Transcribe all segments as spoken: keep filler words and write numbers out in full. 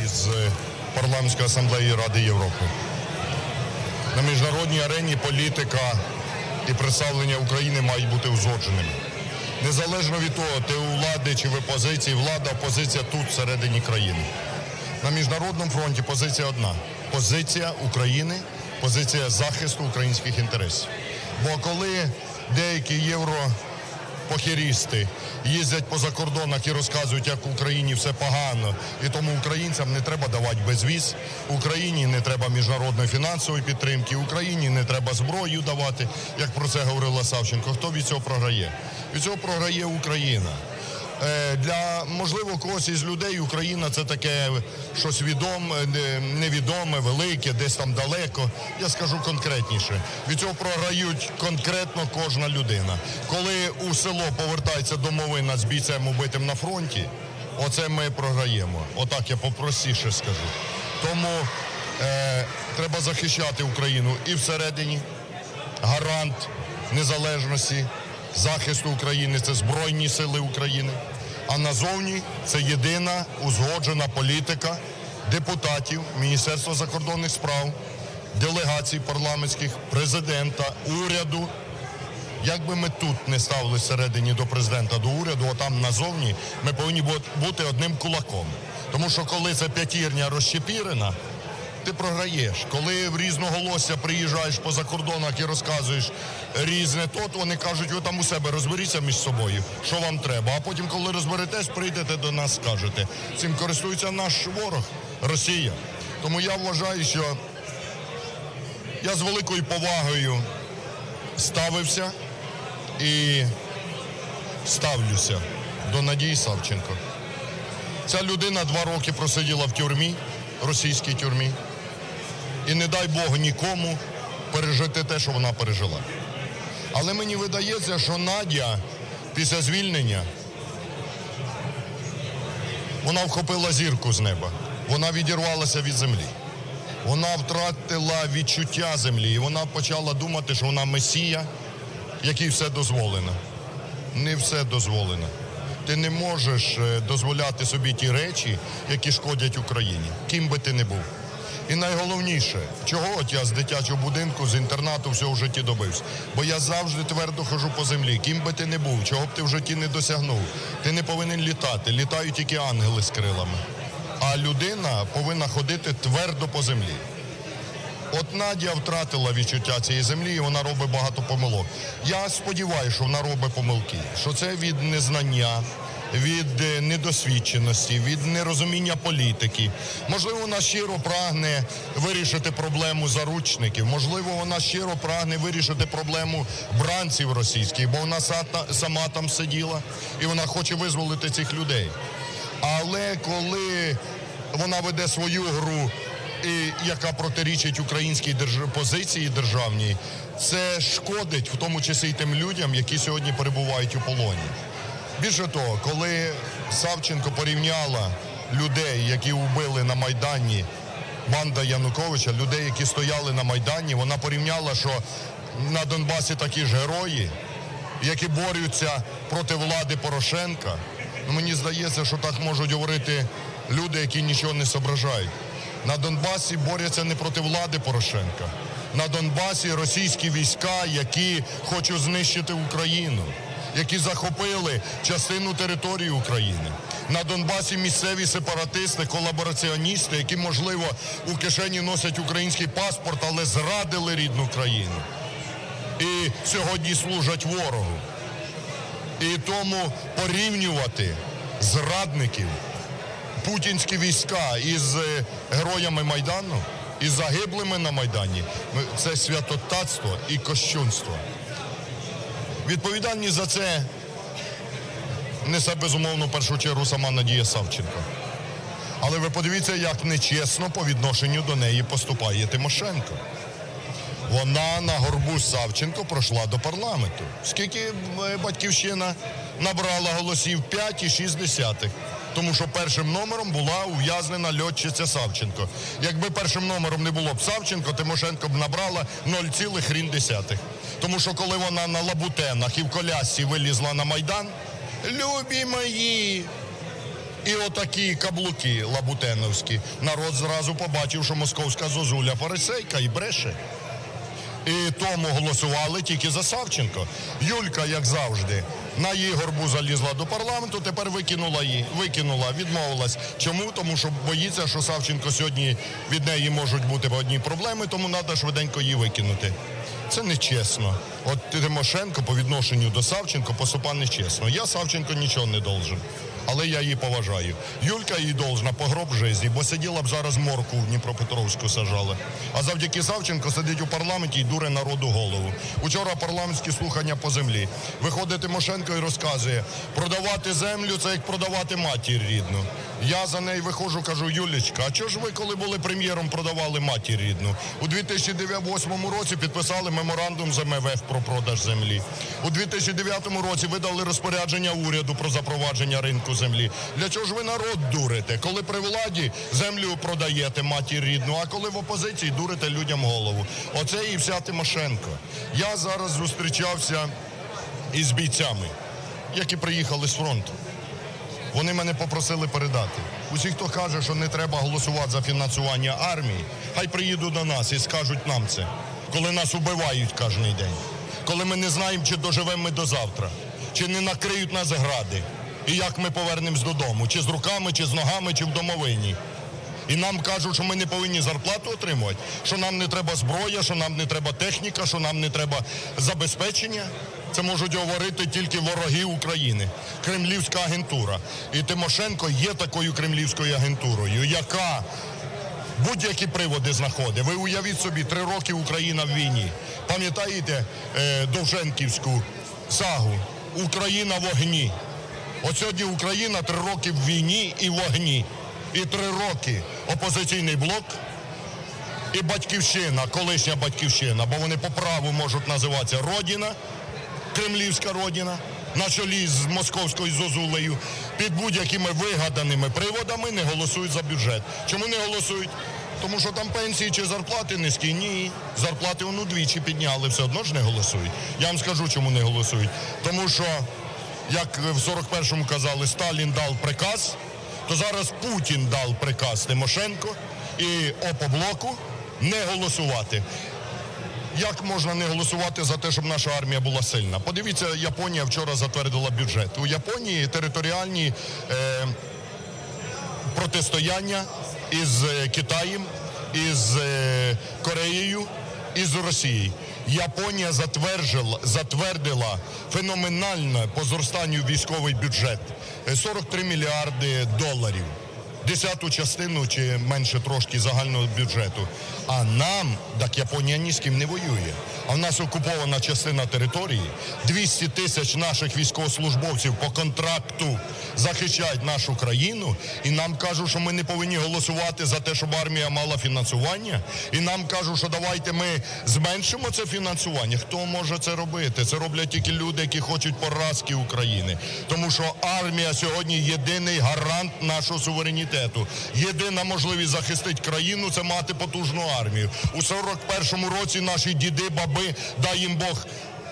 із Парламентської асамблеї Ради Європи. На міжнародній арені політика і представлення України мають бути узгодженими. Незалежно від того, ти у влади чи в опозиції, влада, опозиція тут, всередині країни. На міжнародному фронті позиція одна. Позиція України, позиція захисту українських інтересів. Бо коли деякі європохерісти їздять по закордонах і розказують, як в Україні все погано, і тому українцям не треба давати безвіз, Україні не треба міжнародної фінансової підтримки, Україні не треба зброю давати, як про це говорила Савченко. Хто від цього програє? Від цього програє Україна. Для, можливо, когось із людей Україна – це таке щось відоме, невідоме, велике, десь там далеко. Я скажу конкретніше. Від цього програють конкретно кожна людина. Коли у село повертається домовина з бійцем убитим на фронті, оце ми програємо. Отак я попростіше скажу. Тому е, треба захищати Україну і всередині. Гарант незалежності, захисту України – це Збройні сили України. А назовні – це єдина узгоджена політика депутатів, Міністерства закордонних справ, делегацій парламентських, президента, уряду. Як би ми тут не ставили всередині до президента, до уряду, отам назовні ми повинні бути одним кулаком. Тому що коли це п'ятірня розчепірена, ти програєш. Коли в різноголосся приїжджаєш по закордонах і розказуєш різне, то вони кажуть, ви там у себе розберіться між собою, що вам треба. А потім, коли розберетесь, прийдете до нас, скажете. Цим користується наш ворог – Росія. Тому я вважаю, що я з великою повагою ставився і ставлюся до Надії Савченко. Ця людина два роки просиділа в тюрмі, російській тюрмі. І не дай Бог нікому пережити те, що вона пережила. Але мені видається, що Надя після звільнення, вона вхопила зірку з неба. Вона відірвалася від землі. Вона втратила відчуття землі. І вона почала думати, що вона месія, якій все дозволено. Не все дозволено. Ти не можеш дозволяти собі ті речі, які шкодять Україні, ким би ти не був. І найголовніше, чого от я з дитячого будинку, з інтернату всього в житті добився? Бо я завжди твердо хожу по землі, ким би ти не був, чого б ти в житті не досягнув. Ти не повинен літати, літають тільки ангели з крилами. А людина повинна ходити твердо по землі. От Надя втратила відчуття цієї землі, і вона робить багато помилок. Я сподіваюся, що вона робить помилки, що це від незнання, від недосвідченості, від нерозуміння політики. Можливо, вона щиро прагне вирішити проблему заручників, можливо, вона щиро прагне вирішити проблему бранців російських, бо вона сама там сиділа, і вона хоче визволити цих людей. Але коли вона веде свою гру, і яка протирічить українській держ... позиції державній, це шкодить, в тому числі й тим людям, які сьогодні перебувають у полоні. Більше того, коли Савченко порівняла людей, які вбили на Майдані, банда Януковича, людей, які стояли на Майдані, вона порівняла, що на Донбасі такі ж герої, які борються проти влади Порошенка. Ну, мені здається, що так можуть говорити люди, які нічого не соображають. На Донбасі борються не проти влади Порошенка. На Донбасі російські війська, які хочуть знищити Україну, які захопили частину території України. На Донбасі місцеві сепаратисти, колабораціоністи, які, можливо, у кишені носять український паспорт, але зрадили рідну країну. І сьогодні служать ворогу. І тому порівнювати зрадників, путінські війська із героями Майдану, із загиблими на Майдані – це святотатство і кощунство. Відповідальність за це несе, безумовно, в першу чергу сама Надія Савченко. Але ви подивіться, як нечесно по відношенню до неї поступає Тимошенко. Вона на горбу Савченко пройшла до парламенту. Скільки Батьківщина набрала голосів? п'ять і шість десятих. Тому що першим номером була ув'язнена льотчиця Савченко. Якби першим номером не було б Савченко, Тимошенко б набрала нуль цілих хрін десятих. Тому що коли вона на лабутенах і в колясці вилізла на Майдан, любі мої, І отакі каблуки лабутеновські. Народ зразу побачив, що московська зозуля фарисейка і бреше. І тому голосували тільки за Савченко. Юлька, як завжди, на її горбу залізла до парламенту, тепер викинула її, викинула, відмовилась. Чому? Тому що боїться, що Савченко сьогодні від неї можуть бути одні проблеми, тому треба швиденько її викинути. Це нечесно. От Тимошенко по відношенню до Савченко поступа нечесно. Я Савченко нічого не должен, але я її поважаю. Юлька їй должна по гроб житті, бо сиділа б зараз морку в Дніпропетровську сажала. А завдяки Савченко сидить у парламенті і дуре народу голову. Учора парламентські слухання по землі. Виходить Тимошенко і розказує, продавати землю – це як продавати матір рідну. Я за неї виходжу, кажу, Юлечка, а чого ж ви, коли були прем'єром, продавали матір рідну? У дві тисячі восьмому році підписали меморандум з ем еф еф про продаж землі. У дві тисячі дев'ятому році видали розпорядження уряду про запровадження ринку землі. Для чого ж ви народ дурите? Коли при владі землю продаєте матір рідну, а коли в опозиції дурите людям голову. Оце і вся Тимошенко. Я зараз зустрічався із бійцями, які приїхали з фронту. Вони мене попросили передати. Усі, хто каже, що не треба голосувати за фінансування армії, хай приїдуть до нас і скажуть нам це, коли нас убивають кожен день, коли ми не знаємо, чи доживемо ми до завтра, чи не накриють нас гради, і як ми повернемось додому, чи з руками, чи з ногами, чи в домовині. І нам кажуть, що ми не повинні зарплату отримувати, що нам не треба зброя, що нам не треба техніка, що нам не треба забезпечення. Це можуть говорити тільки вороги України, кремлівська агентура. І Тимошенко є такою кремлівською агентурою, яка будь-які приводи знаходить. Ви уявіть собі, три роки Україна в війні. Пам'ятаєте е, Довженківську сагу «Україна в вогні». От сьогодні Україна три роки в війні і в вогні. І три роки опозиційний блок і Батьківщина, колишня Батьківщина, бо вони по праву можуть називатися Родина, кремлівська Родина, на чолі з московською зозулею, під будь-якими вигаданими приводами не голосують за бюджет. Чому не голосують? Тому що там пенсії чи зарплати низькі? Ні. Зарплати вони удвічі підняли, все одно ж не голосують. Я вам скажу, чому не голосують. Тому що, як в сорок першому казали, Сталін дав приказ, то зараз Путін дав приказ Тимошенко і Опоблоку не голосувати. Як можна не голосувати за те, щоб наша армія була сильна? Подивіться, Японія вчора затвердила бюджет. У Японії територіальні е, протистояння із Китаєм, із е, Кореєю, із Росією. Японія затвердила, затвердила феноменально по зростанню військовий бюджет – сорок три мільярди доларів. Десяту частину чи менше трошки загального бюджету. А нам, так Японія ні з ким не воює. А в нас окупована частина території, двісті тисяч наших військовослужбовців по контракту захищають нашу країну, і нам кажуть, що ми не повинні голосувати за те, щоб армія мала фінансування, і нам кажуть, що давайте ми зменшимо це фінансування. Хто може це робити? Це роблять тільки люди, які хочуть поразки України. Тому що армія сьогодні єдиний гарант нашого суверенітету. Єдина можливість захистити країну – це мати потужну армію. У сорок першому році наші діди, баби, дай їм Бог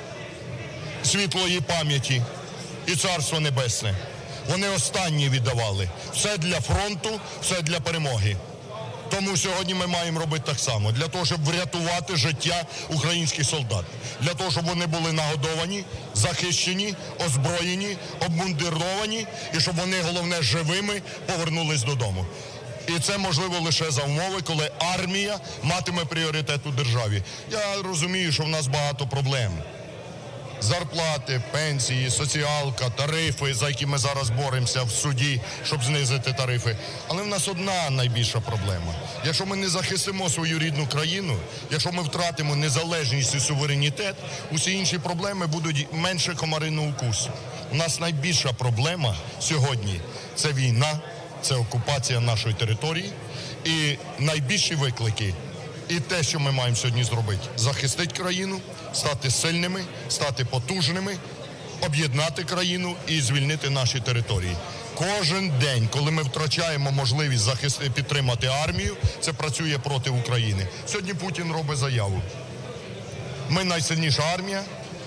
світлої пам'яті і царство небесне. Вони останні віддавали. Все для фронту, все для перемоги. Тому сьогодні ми маємо робити так само. Для того, щоб врятувати життя українських солдат. Для того, щоб вони були нагодовані, захищені, озброєні, обмундировані. І щоб вони, головне, живими повернулись додому. І це можливо лише за умови, коли армія матиме пріоритет у державі. Я розумію, що в нас багато проблем. Зарплати, пенсії, соціалка, тарифи, за які ми зараз боремося в суді, щоб знизити тарифи. Але в нас одна найбільша проблема. Якщо ми не захистимо свою рідну країну, якщо ми втратимо незалежність і суверенітет, усі інші проблеми будуть менше комариного укусу. У нас найбільша проблема сьогодні – це війна, це окупація нашої території. І найбільші виклики – і те, що ми маємо сьогодні зробити – захистити країну, стати сильними, стати потужними, об'єднати країну і звільнити наші території. Кожен день, коли ми втрачаємо можливість захистити, підтримати армію, це працює проти України. Сьогодні Путін робить заяву. Ми найсильніша армія,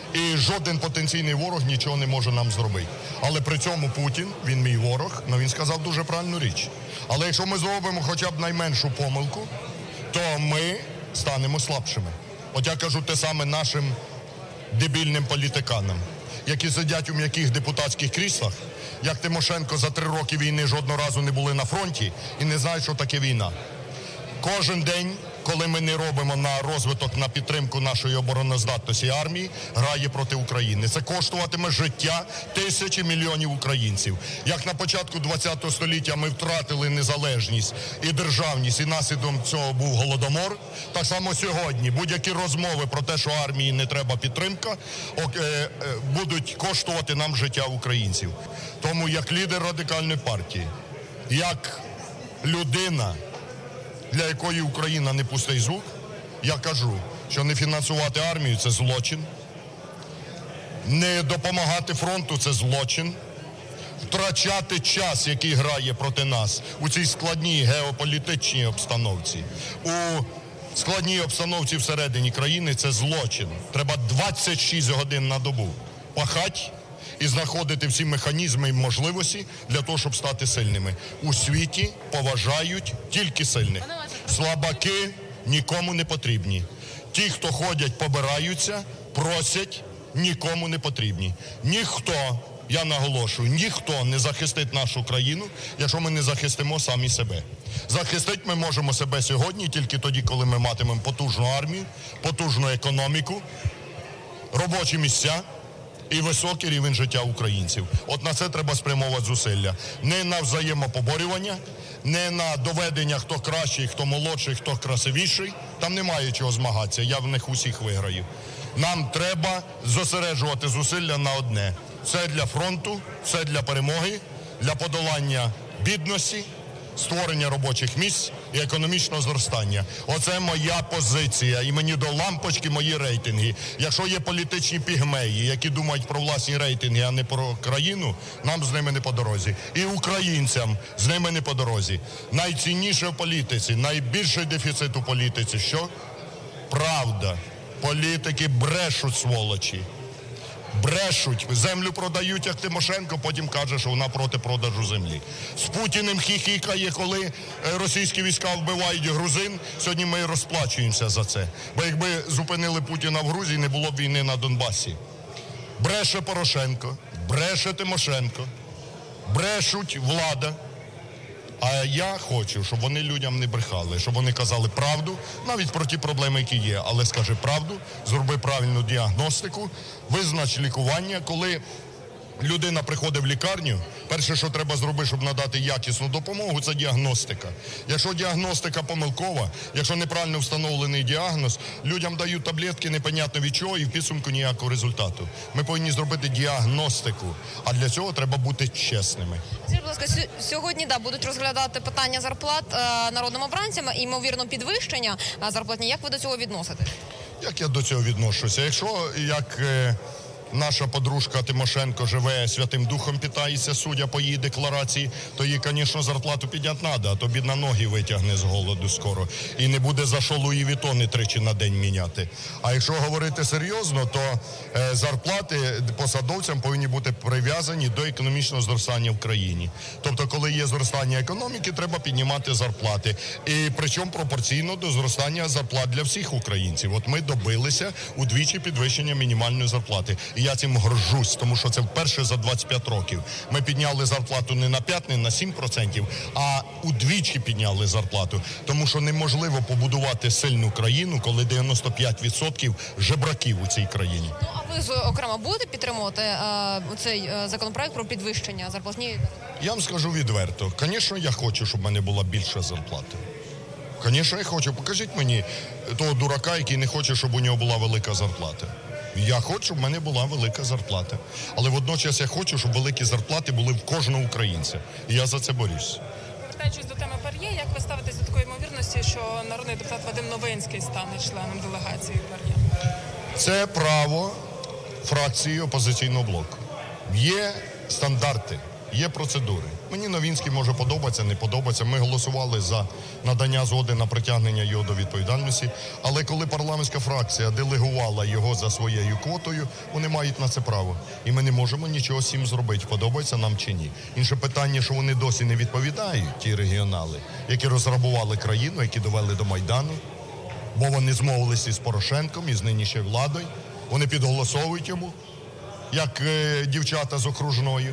І жоден потенційний ворог нічого не може нам зробити. Але при цьому Путін, він мій ворог, але він сказав дуже правильну річ. Але якщо ми зробимо хоча б найменшу помилку, то ми станемо слабшими. От я кажу те саме нашим дебільним політиканам, які сидять у м'яких депутатських кріслах, як Тимошенко за три роки війни жодного разу не були на фронті і не знають, що таке війна. Кожен день, коли ми не робимо на розвиток, на підтримку нашої обороноздатності армії, грає проти України. Це коштуватиме життя тисячі мільйонів українців. Як на початку ХХ століття ми втратили незалежність і державність, і наслідком цього був Голодомор, так само сьогодні будь-які розмови про те, що армії не треба підтримка, будуть коштувати нам життя українців. Тому як лідер Радикальної партії, як людина, для якої Україна не пустий звук, я кажу, що не фінансувати армію – це злочин, не допомагати фронту – це злочин, втрачати час, який грає проти нас у цій складній геополітичній обстановці, у складній обстановці всередині країни – це злочин. Треба двадцять шість годин на добу пахати і знаходити всі механізми і можливості для того, щоб стати сильними. У світі поважають тільки сильних. Слабаки нікому не потрібні. Ті, хто ходять, побираються, просять, нікому не потрібні. Ніхто, я наголошую, ніхто не захистить нашу країну, якщо ми не захистимо самі себе. Захистити ми можемо себе сьогодні тільки тоді, коли ми матимемо потужну армію, потужну економіку, робочі місця і високий рівень життя українців. От на це треба спрямовувати зусилля. Не на взаємопоборювання, не на доведення, хто кращий, хто молодший, хто красивіший. Там немає чого змагатися, я в них усіх виграю. Нам треба зосереджувати зусилля на одне. Все для фронту, все для перемоги, для подолання бідності, створення робочих місць і економічного зростання. Оце моя позиція. І мені до лампочки мої рейтинги. Якщо є політичні пігмеї, які думають про власні рейтинги, а не про країну, нам з ними не по дорозі. І українцям з ними не по дорозі. Найцінніше в політиці, найбільший дефіцит у політиці – що? Правда. Політики брешуть, сволочі. Брешуть, землю продають, як Тимошенко, потім каже, що вона проти продажу землі. З Путіним хіхікає, коли російські війська вбивають грузин, сьогодні ми розплачуємося за це. Бо якби зупинили Путіна в Грузії, не було б війни на Донбасі. Бреше Порошенко, бреше Тимошенко, брешуть влада. А я хочу, щоб вони людям не брехали, щоб вони казали правду, навіть про ті проблеми, які є. Але скажи правду, зроби правильну діагностику, визнач лікування. Коли людина приходить в лікарню, перше, що треба зробити, щоб надати якісну допомогу, це діагностика. Якщо діагностика помилкова, якщо неправильно встановлений діагноз, людям дають таблетки непонятно від чого і в підсумку ніякого результату. Ми повинні зробити діагностику, а для цього треба бути чесними. Скажіть, будь ласка, сьогодні да, будуть розглядати питання зарплат е, народним обранцям і, ймовірно, підвищення е, зарплатні. Як ви до цього відноситесь? Як я до цього відношуся? Якщо, як е, наша подружка Тимошенко живе Святим Духом, питається, судя по її декларації, то їй, звісно, зарплату підняти треба, а то бідна ноги витягне з голоду скоро. І не буде за що Луї Вітони тричі на день міняти. А якщо говорити серйозно, то е, зарплати посадовцям повинні бути прив'язані до економічного зростання в країні. Тобто, коли є зростання економіки, треба піднімати зарплати. І причому пропорційно до зростання зарплат для всіх українців. От ми добилися удвічі підвищення мінімальної зарплати. І я цим горжусь, тому що це вперше за двадцять п'ять років. Ми підняли зарплату не на п'ять, не на сім процентів, а удвічі підняли зарплату. Тому що неможливо побудувати сильну країну, коли дев'яносто п'ять відсотків жебраків у цій країні. Ну, а ви, окремо, будете підтримувати е, цей е, законопроект про підвищення зарплатні? Я вам скажу відверто. Звісно, я хочу, щоб в мене була більша зарплата. Звісно, я хочу. Покажіть мені того дурака, який не хоче, щоб у нього була велика зарплата. Я хочу, щоб в мене була велика зарплата. Але водночас я хочу, щоб великі зарплати були в кожного українця. І я за це борюсь. Повертаючись до теми ПАРЄ, як ви ставитесь до такої ймовірності, що народний депутат Вадим Новинський стане членом делегації ПАРЄ? Це право фракції «Опозиційного блоку». Є стандарти, є процедури. Мені Новинський може подобатися, не подобається. Ми голосували за надання згоди на притягнення його до відповідальності. Але коли парламентська фракція делегувала його за своєю квотою, вони мають на це право. І ми не можемо нічого з цим зробити, подобається нам чи ні. Інше питання, що вони досі не відповідають, ті регіонали, які розграбували країну, які довели до Майдану, бо вони змовилися із Порошенком, із нинішньою владою. Вони підголосовують йому, як е, дівчата з окружної.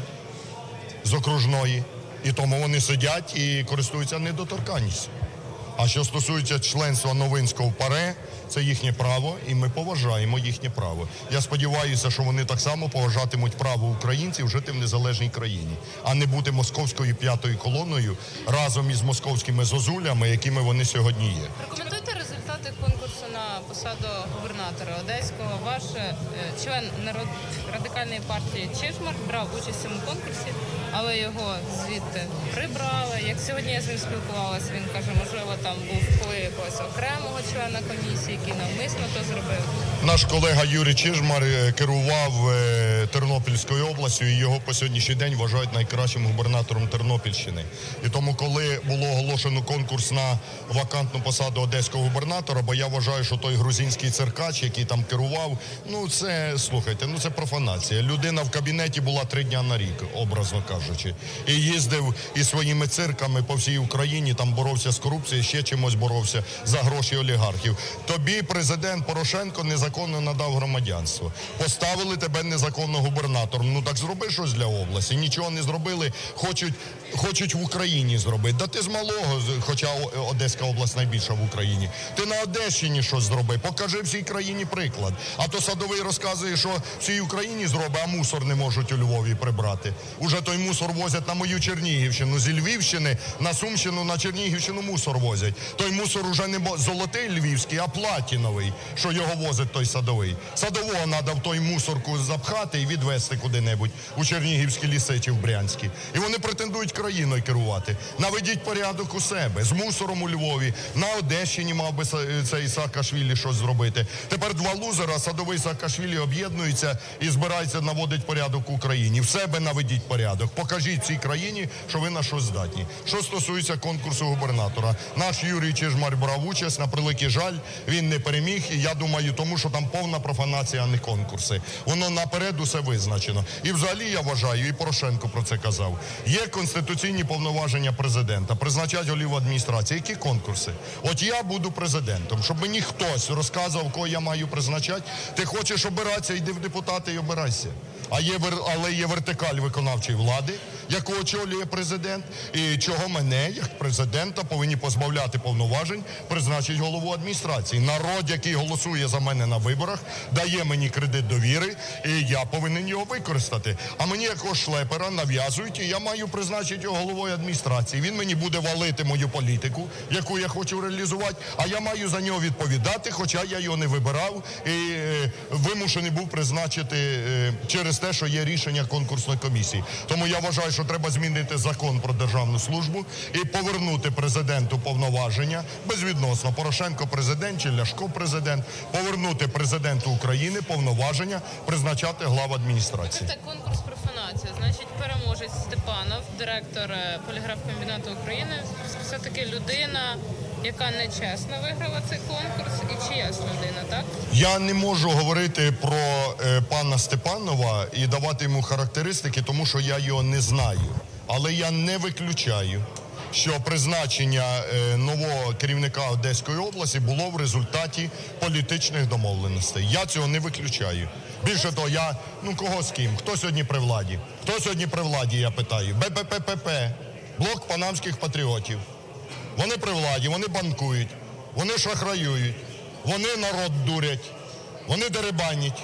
з окружної, і тому вони сидять і користуються недоторканністю. А що стосується членства Новинського в ПАРЕ, це їхнє право, і ми поважаємо їхнє право. Я сподіваюся, що вони так само поважатимуть право українців жити в незалежній країні, а не бути московською п'ятою колоною разом із московськими зозулями, якими вони сьогодні є. Прокоментуйте результати конкурсу на посаду губернатора Одеського. Ваш е, член народ... радикальної партії Чижмарь брав участь у цьому конкурсі, але його звідти прибрали. Як сьогодні я з ним спілкувалася, він каже, можливо, там був вплив якогось окремого члена комісії, який навмисно то зробив. Наш колега Юрій Чижмарь керував е, Тернопільською областю, і його по сьогоднішній день вважають найкращим губернатором Тернопільщини. І тому, коли було оголошено конкурс на вакантну посаду одеського губернатора, бо я вважаю, що той грузинський циркач, який там керував, ну це, слухайте, ну це профанація. Людина в кабінеті була три дня на рік, образно кажучи. І їздив із своїми цирками по всій Україні, там боровся з корупцією, ще чимось боровся за гроші олігархів. Тобі президент Порошенко незаконно надав громадянство. Поставили тебе незаконно губернатором. Ну так зроби щось для області. Нічого не зробили, хочуть, хочуть в Україні зробити. Да ти з малого, хоча Одеська область найбільша в Україні. Ти на Одещині щось зроби, покажи всій країні приклад. А то Садовий розказує, що всій Україні зробить, а мусор не можуть у Львові прибрати. Уже той мусор возять на мою Чернігівщину. Зі Львівщини на Сумщину, на Чернігівщину мусор возять. Той мусор уже не золотий львівський, а платіновий, що його возить той Садовий. Садового треба в той мусорку запхати і відвезти куди-небудь у Чернігівські ліси чи в Брянські. І вони претендують країною керувати. Наведіть порядок у себе. З мусором у Львові. На Одещині мав би цей Саакашвілі щось зробити. Тепер два лузера, Садовий, Саакашвілі, об'єднуються і збираються наводити порядок в Україні. В себе наведіть порядок. Покажіть цій країні, що ви на щось здатні. Що стосується конкурсу губернатора. Наш Юрій Чижмарь брав участь, на превеликий жаль, він не переміг, і я думаю, тому що там повна профанація, а не конкурси. Воно наперед усе визначено. І взагалі я вважаю, і Порошенко про це казав, є конституційні повноваження президента, призначати голів адміністрації. Які конкурси? От я буду президентом, щоб мені хтось розказував, кого я маю призначати. Ти хочеш обиратися, йди в депутати і обирайся. А є, але є вертикаль виконавчої влади, яку очолює президент, і чого мене, як президента, повинні позбавляти повноважень, призначить голову адміністрації. Народ, який голосує за мене на виборах, дає мені кредит довіри, і я повинен його використати. А мені якогось шлепера нав'язують, і я маю призначити його головою адміністрації. Він мені буде валити мою політику, яку я хочу реалізувати, а я маю за нього відповідати, хоча я його не вибирав і е, вимушений був призначити е, через те, що є рішення конкурсної комісії. Тому я вважаю, що треба змінити закон про державну службу і повернути президенту повноваження, безвідносно Порошенко президент чи Ляшко президент, повернути президенту України повноваження призначати глав адміністрації. Це конкурс профанація. Значить, переможець Степанов, директор поліграфкомбінату України, все-таки людина, яка нечесно виграла цей конкурс, і чиясь людина, так? Я не можу говорити про е, пана Степанова і давати йому характеристики, тому що я його не знаю. Але я не виключаю, що призначення е, нового керівника Одеської області було в результаті політичних домовленостей. Я цього не виключаю. Більше того, я, ну кого з ким? Хто сьогодні при владі? Хто сьогодні при владі, я питаю? Бе Пе Пе Пе Пе, блок панамських патріотів. Вони при владі, вони банкують, вони шахраюють, вони народ дурять, вони дерибанять.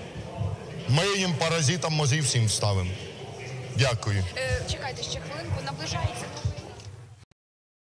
Ми їм, паразитам, мозів всім вставимо. Дякую. Е, чекайте ще хвилинку, наближається новий